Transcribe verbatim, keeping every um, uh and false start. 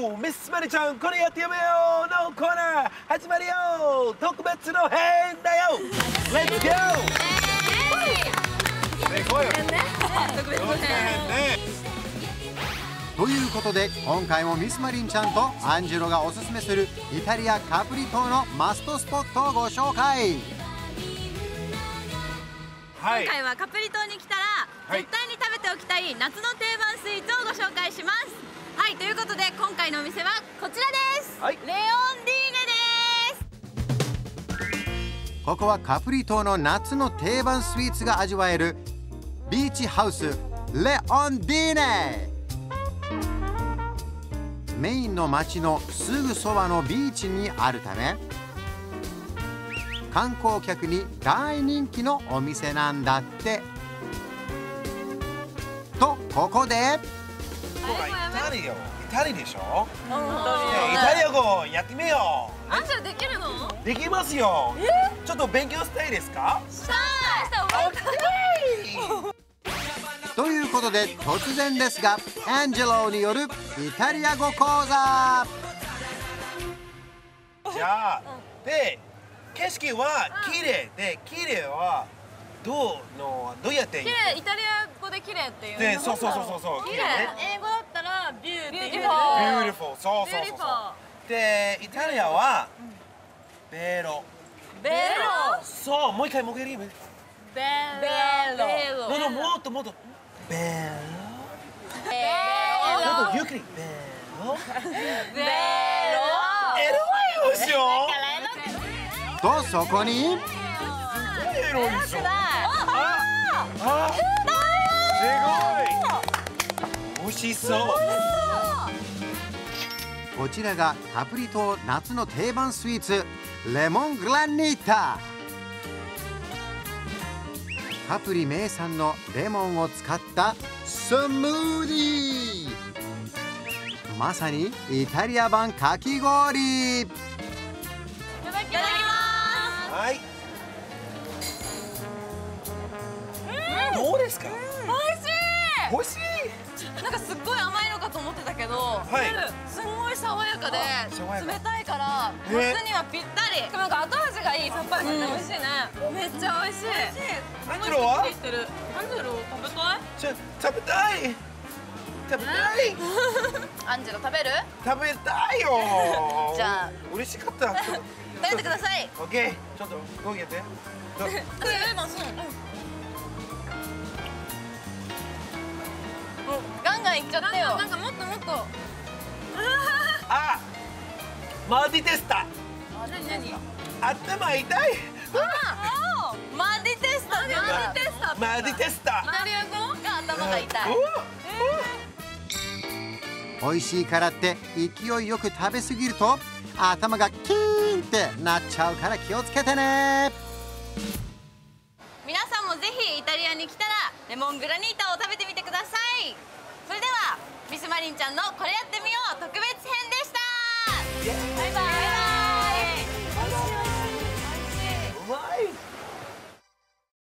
おミスマリちゃん、これやってやめようのコーナー始まるよ。特別の編だよ。レッツゴー。 特別の編ね。 ということで今回もミスマリンちゃんとアンジェロがおすすめするイタリアカプリ島のマストスポットをご紹介。 今回はカプリ島に来たら、 はい、 絶対に食べておきたい夏の定番スイーツをご紹介します。はい、ということで今回のお店はこちらです、はい、レオンディーネです。 ここはカプリ島の夏の定番スイーツが味わえるビーチハウスレオンディーネ。メインの街のすぐそばのビーチにあるため観光客に大人気のお店なんだって。とここでイタリア、イタリアでしょ。 イタリア語やってみよう。 アンジェルできるの？ できますよ。ちょっと勉強したいですか？ したい。したい。 ということで突然ですがアンジェロによるイタリア語講座。 じゃあで景色は綺麗で、綺麗はどうのどうやって綺麗、イタリア語で綺麗っていう。 で、そうそうそうそうそう。 綺麗。英語だったらビューティフル。ビューティフル。そうそうそうそう。で、イタリアはベロ。 ベロ。 そう、もう一回もう一回言う。 ベロ。 ののもっともっとベロ。 ベロ。もっとゆっくりベロ。 ベロ。 エロいでしょ。 とそこにエロいでしょ。ああ、すごい。美味しそう。 こちらがカプリ島夏の定番スイーツレモングラニータ。カプリ名産のレモンを使ったスムーディー。まさにイタリア版かき氷。 いただきます。 はい。どうですか？美味しい。美味しい。 なんかすっごい甘いのかと思ってたけど、はい、すんごい爽やかで冷たいから夏にはぴったり。なんか後味がいい、さっぱりして美味しいね。めっちゃ美味しい。 アンジェロは？ アンジェロ食べたい？ ちょ食べたい。食べたい。 アンジェロ食べる？ 食べたいよ。 じゃあ嬉しかった。 食べてください。 オッケー。ちょっとどうやって？ ガンガンいっちゃってよ。なんかもっともっと。 あ、マディテスタ。 何何？ 頭痛い。 マディテスタ。マディテスタ。 マディテスタ。 イタリア語が頭が痛い。 美味しいからって勢いよく食べ過ぎると頭がキーンってなっちゃうから気をつけてね。 皆さんもぜひイタリアに来たらレモングラニータを食べてみてください。それではミスマリンちゃんのこれやってみよう特別編でした。バイバイ。